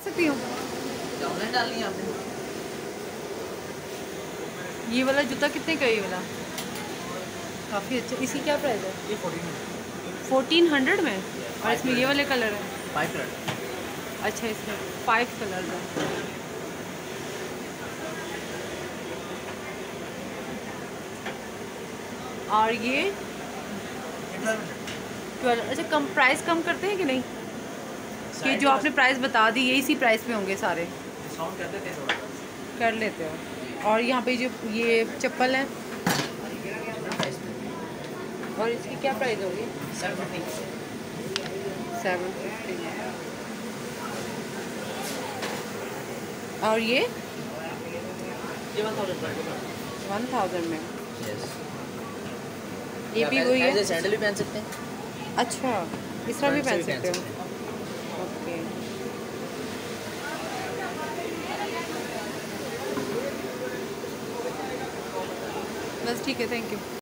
सकती हूँ। ऑनलाइन डालनी है आपने। ये वाला जूता कितने का है? ये वाला काफ़ी अच्छा। इसकी क्या प्राइस है? ये 1400 में। और इसमें ये वाले कलर है? 5 कलर। अच्छा, इसमें 5 कलर है। और ये 12। अच्छा, कम प्राइस कम करते हैं कि नहीं? कि जो आपने प्राइस बता दी यही सी प्राइस पे होंगे सारे? डिस्काउंट कर देते हैं थोड़ा। कर लेते हो। और यहाँ पे जो ये चप्पल है, और इसकी क्या प्राइस होगी? 750। 750। और ये 1000 में। यस। ये भी वही है? सैंडल भी पहन सकते हैं। अच्छा, इस तरह भी पहन सकते हो? ओके। बस ठीक है, थैंक यू।